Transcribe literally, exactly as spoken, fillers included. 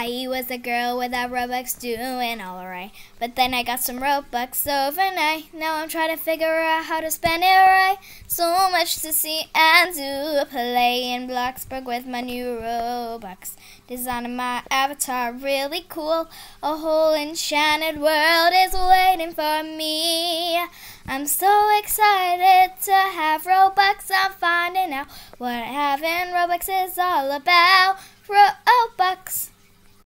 I was a girl without robux doing alright. But then I got some robux overnight. Now I'm trying to figure out how to spend it right. So much to see and do. Play in Bloxburg with my new robux. Designing my avatar really cool. A whole enchanted world is waiting for me. I'm so excited to have robux. I'm finding out what having robux is all about. Robux.